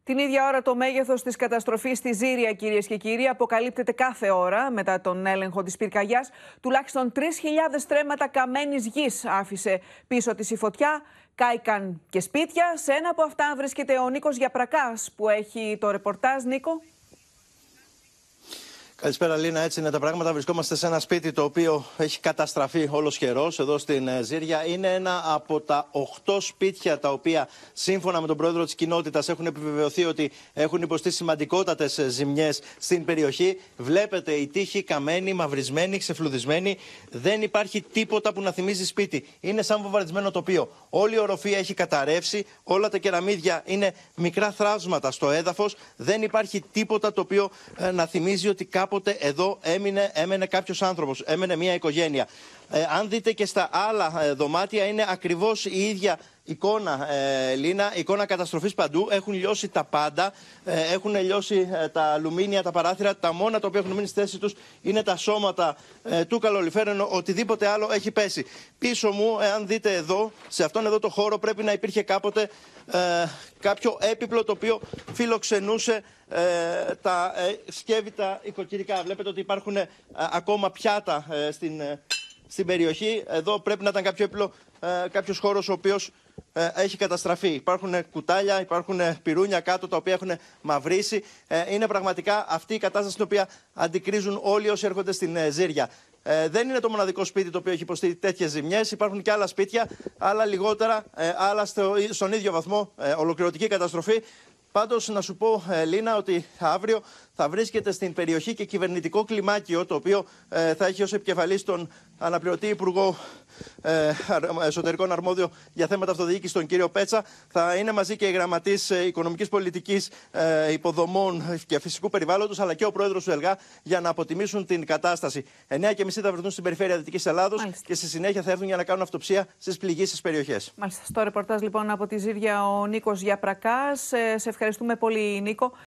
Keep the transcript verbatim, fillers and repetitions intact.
Την ίδια ώρα το μέγεθος της καταστροφής στη Ζήρια, κυρίες και κύριοι, αποκαλύπτεται κάθε ώρα μετά τον έλεγχο της πυρκαγιάς. Τουλάχιστον τρεις χιλιάδες στρέμματα καμένης γης άφησε πίσω της η φωτιά. Κάηκαν και σπίτια. Σε ένα από αυτά βρίσκεται ο Νίκος Γιαπρακάς που έχει το ρεπορτάζ. Νίκο. Καλησπέρα, Λίνα. Έτσι είναι τα πράγματα. Βρισκόμαστε σε ένα σπίτι το οποίο έχει καταστραφεί όλος καιρός εδώ στην Ζήρια. Είναι ένα από τα οχτώ σπίτια τα οποία, σύμφωνα με τον πρόεδρο της κοινότητας, έχουν επιβεβαιωθεί ότι έχουν υποστεί σημαντικότατες ζημιές στην περιοχή. Βλέπετε η τείχη καμένη, μαυρισμένη, ξεφλουδισμένη. Δεν υπάρχει τίποτα που να θυμίζει σπίτι. Είναι σαν βομβαρδισμένο τοπίο. Όλη η οροφή έχει καταρρεύσει. Όλα τα κεραμίδια είναι μικρά θράψματα στο έδαφος. Δεν υπάρχει τίποτα το οποίο ε, να θυμίζει ότι κάπου. Κάποτε εδώ έμεινε, έμενε κάποιος άνθρωπος, έμενε μια οικογένεια. Ε, αν δείτε και στα άλλα ε, δωμάτια είναι ακριβώς η ίδια εικόνα, ε, Λίνα, εικόνα καταστροφής παντού. Έχουν λιώσει τα πάντα, ε, έχουν λιώσει ε, τα αλουμίνια, τα παράθυρα. Τα μόνα τα οποία έχουν μείνει στη θέση τους είναι τα σώματα ε, του καλωλιφέρου, ενώ οτιδήποτε άλλο έχει πέσει. Πίσω μου, εάν δείτε εδώ, σε αυτόν εδώ το χώρο πρέπει να υπήρχε κάποτε ε, κάποιο έπιπλο το οποίο φιλοξενούσε ε, τα ε, σκεύη, οικοκυρικά. Βλέπετε ότι υπάρχουν ε, ακόμα πιάτα ε, στην... Ε, στην περιοχή. Εδώ πρέπει να ήταν κάποιο έπιπλο, ε, κάποιος χώρος ο οποίος ε, έχει καταστραφεί. Υπάρχουν κουτάλια, υπάρχουν πυρούνια κάτω τα οποία έχουν μαυρίσει. Ε, είναι πραγματικά αυτή η κατάσταση την οποία αντικρίζουν όλοι όσοι έρχονται στην ε, Ζήρια. Ε, δεν είναι το μοναδικό σπίτι το οποίο έχει υποστεί τέτοιες ζημιές. Υπάρχουν και άλλα σπίτια, άλλα λιγότερα, ε, άλλα στο, στον ίδιο βαθμό ε, ολοκληρωτική καταστροφή. Πάντως να σου πω, ε, Λίνα, ότι αύριο θα βρίσκεται στην περιοχή και κυβερνητικό κλιμάκιο, το οποίο ε, θα έχει ως επικεφαλής τον αναπληρωτή Υπουργό ε, Εσωτερικών Αρμόδιο για θέματα αυτοδιοίκησης, τον κύριο Πέτσα. Θα είναι μαζί και η Γραμματής ε, Οικονομικής Πολιτικής ε, Υποδομών και Φυσικού Περιβάλλοντος, αλλά και ο Πρόεδρος του ΕΛΓΑ, για να αποτιμήσουν την κατάσταση. εννιά και μισή θα βρεθούν στην περιφέρεια Δυτικής Ελλάδος. Μάλιστα. Και στη συνέχεια θα έρθουν για να κάνουν αυτοψία στις πληγήσεις περιοχές. Μάλιστα. Στο ρεπορτάζ λοιπόν από τη Ζήρια ο Νίκος Γιαπρακάς. Σε ευχαριστούμε πολύ, Νίκο.